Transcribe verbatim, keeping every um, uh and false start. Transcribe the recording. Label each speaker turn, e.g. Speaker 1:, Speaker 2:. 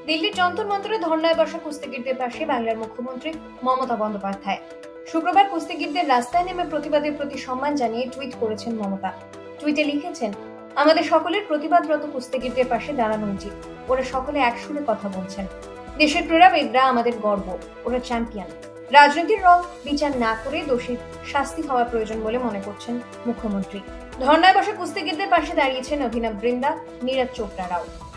Speaker 1: দিল্লির যন্তর মন্তরে ধর্নায় বসা কুস্তিগিরদের পাশে বাংলার মুখ্যমন্ত্রী মমতা বন্দ্যোপাধ্যায়। শুক্রবার কুস্তিগিরদের রাস্তায় নেমে প্রতিবাদের প্রতি সম্মান জানিয়ে টুইট করেছেন মমতা। টুইটে লিখেছেন, আমাদের সকলের প্রতিবাদরত কুস্তিগিরদের পাশে দাঁড়ানো উচিত। ওরা সকলে একসুরে কথা বলছেন। দেশের ক্রীড়াবিদরা আমাদের গর্ব, ওরা চ্যাম্পিয়ন। রাজনীতির রং বিচার না করে দোষীর শাস্তি হওয়া প্রয়োজন বলে মনে করছেন মুখ্যমন্ত্রী। ধর্নায় বসা কুস্তিগিরদের পাশে দাঁড়িয়েছেন অভিনব বৃন্দা, নীরজ চোপড়ারাও।